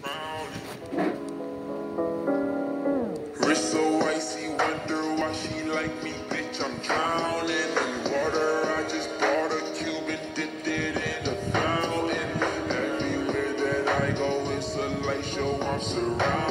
Wrist so icy, wonder why she like me, bitch. I'm drowning in water. I just bought a cube and dipped it in the fountain. Everywhere that I go, it's a light show. I'm surrounded.